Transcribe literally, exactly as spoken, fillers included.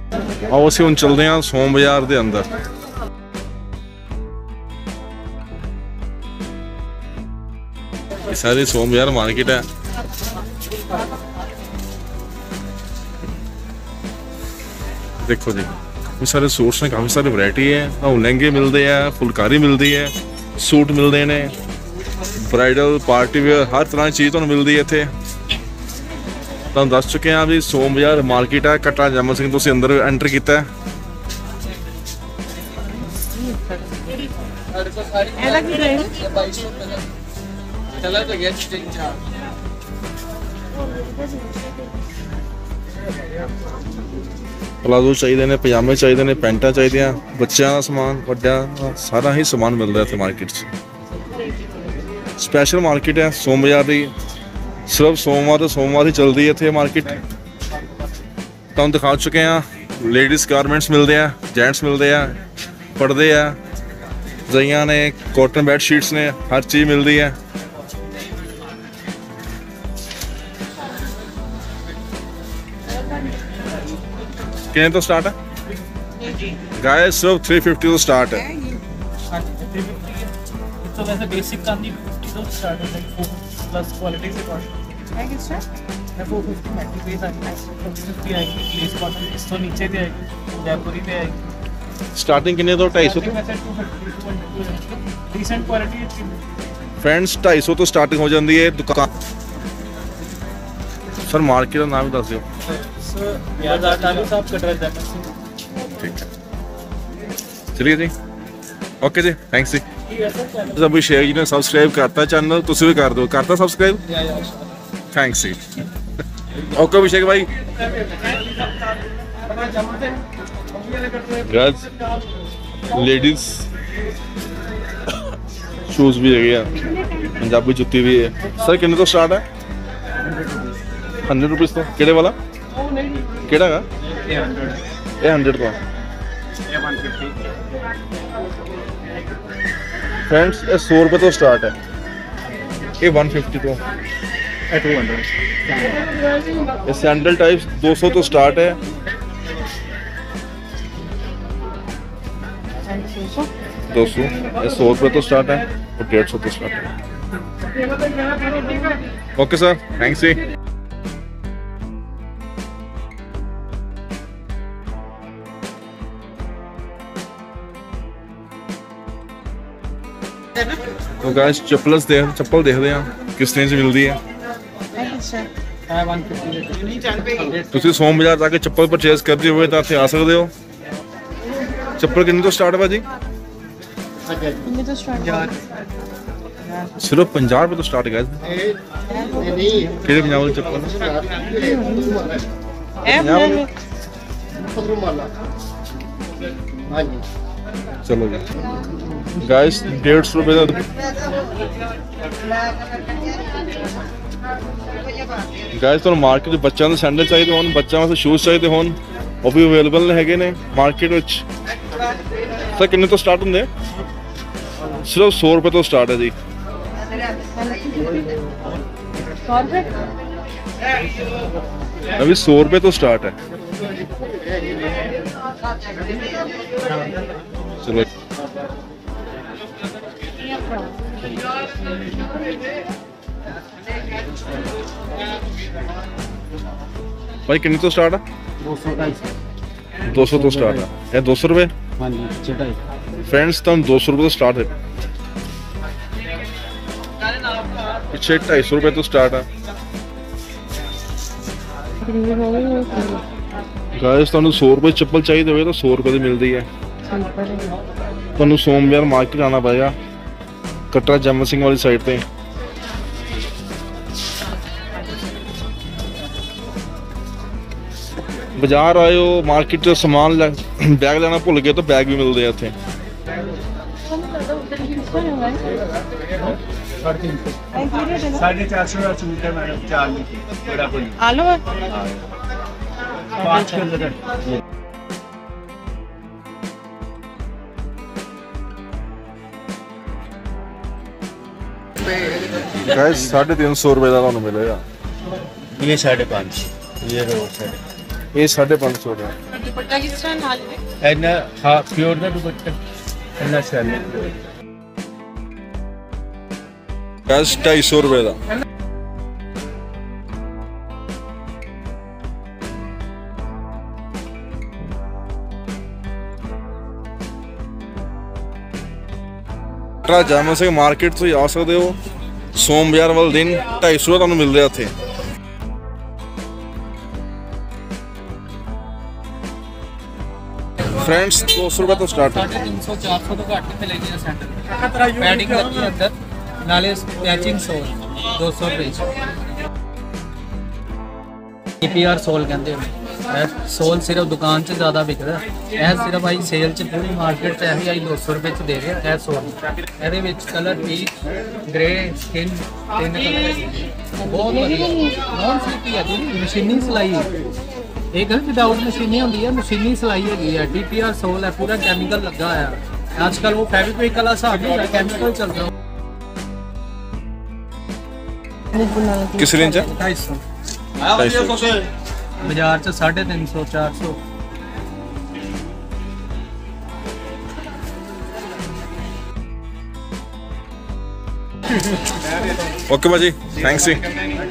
आओ असीं हुण चलदे हां सोम बाजार दे अंदर। ये सारी सोम बाजार मार्केट है। देखो जी काफ़ी सारे सूट्स ने, काफ़ी सारी वैरायटी है। लहंगे मिलते हैं, फुलकारी मिलती है, सूट मिलते हैं, ब्राइडल पार्टी वेयर हर तरह की चीज़ तुहानूं मिलती है इत्थे। तुहानूं दस चुके हैं भी सोम बाजार मार्केट है। कटरा जम्मू सिंह तुसीं अंदर एंटर किया है। प्लाजो चाहिए ने, पजामे चाहिए ने, पैंटा चाहिए, बच्चों का समान, वड्डा सारा ही समान मिलता है इत्थे मार्केट च। स्पैशल मार्केट है सोम बाजार की। सिर्फ सोमवार तो सोमवार ही चलती है इत्थे मार्केट। तुहानूं दिखा चुके हैं लेडीज़ गारमेंट्स मिलते हैं, जेंट्स मिलते हैं, पर्दे है, रजाइयां ने, कॉटन बैड शीट्स ने, हर चीज़ मिलती है। कितने तो स्टार्ट है गाइस? सिर्फ तीन सौ पचास तो स्टार्ट है। तो वैसे बेसिक का नहीं तो स्टार्ट है प्लस क्वालिटी से कॉस्ट है किस है चार सौ पचास मैटी बेस आएगी, चार सौ पचास आएगी, लेस कॉटन इस तो नीचे भी आएगी, जयपुरी पे आएगी। स्टार्टिंग कितने तो ढाई सौ डिसेंट क्वालिटी फ्रेंड्स ढाई सौ तो स्टार्टिंग हो जाती है दुकान। सर मार्केट का नाम ही दस दियो। ठीक है चलिए जी, ओके जी, थैंक्स जी। अभी शेयर जी ने सब्सक्राइब करता चैनल, तुम भी कर दो, करता सब्सक्राइब, थैंक्स जी। ओके अभिषेक भाई। लेडीज शूज भी है, पंजाबी जुत्ती भी है। सर कितने तो स्टार्ट है? हंड्रेड रुपीज़ तो केड़े वाला केड़ा है? ये हंड्रेड का फ्रेंड्स, ये सौ रुपये तो स्टार्ट है। ये वन फिफ्टी तो टू हंड्रेड। ये सैंडल टाइप दो सौ तो स्टार्ट है। दो सौ ये सौ रुपये तो स्टार्ट है और डेढ़ सौ तो स्टार्ट है। ओके सर, थैंक्स जी। तो गाइस चप्पल देख चप्पल देखते हैं किस रेंज मिलती है। तुसीं सोम बाजार जाके चप्पल परचेज करते हुए तो इत्थे आ सकते हो। चप्पल कितने तो स्टार्ट है भाजी? सिर्फ पंजाह रुपये तो स्टार्ट है। पंजाब वाली चप्पल चलो जी गाइस, डेढ़ सौ रुपये गाइस। तो मार्केट बच्चों के सैंडल चाहिए हो, बच्चों वास्ते शूज चाहिए हो, वो भी अवेलेबल है ने मार्केट में। सर कितने तो स्टार्ट होंगे? सिर्फ सौ रुपये तो स्टार्ट है जी। अभी सौ रुपये तो स्टार्ट है। चलो भाई कितने तो स्टार्ट है? दो सौ तो स्टार्ट है। ये दो सौ रुपये फ्रेंड्स, तुम दो सौ रुपये तो स्टार्ट है। पीछे ढाई सौ रुपये तो स्टार्ट है। गाइस तुहानू सौ रुपये चप्पल चाहिए हो तो सौ रुपये की मिलती है। तुहानू सोम बाजार मार्केट आना पड़ेगा, कटरा जम्मू सिंह वाली साइड पे। बाजार आयो मार्केट से सामान बैग लेना भुल गए तो बैग भी मिलते हैं इत्थे। साढ़े चार सौ का सूट है मैडम, चार आलू पाँच गाइस साढ़े तीन सौ रुपये का तुहानू मिलेगा। ये साढ़े पाँच सौ, ये साढ़े ये साढ़े पाँच सौ का दुपट्टा किस तरह नाल में इन्ना हाँ प्योर का दुपट्टा इन्ना शैल गज ढाई सौ रुपए का जामा से मार्केट तो आ सकते हो सोम बाजार वाले दिन ढाई सौ तुहानू मिल रहा थे फ्रेंड्स दो सौ रुपए तो स्टार्ट है तीन सौ चार सौ तो घट मिलेगी सेंटर पैडिंग लगी है अंदर नाले मैचिंग सोल दो सौ रुपए टीपीआर सोल कहते हैं सोल सिर्फ दुकान से ज़्यादा बिक रहा है सिर्फ भाई सेल च पूरी मार्केट से यही आई दो सौ रुपए च दे रहे हैं सोल ये कलर पीच ग्रे स्किन तीन कलर बहुत नॉन सिल्की है मशीनी सिलाई एक है विदाउट मशीनी होती है मशीनी सिलाई है टीपीआर सोल है पूरा केमिकल लगा है आजकल वो फेविक्विक वाला हिसाब नहीं केमिकल चल रहा किस रेंज है ढाई सौ ढाई सौ बाजार से साढ़े तीन सौ चार सौ ओके भाजी थैंक्स जी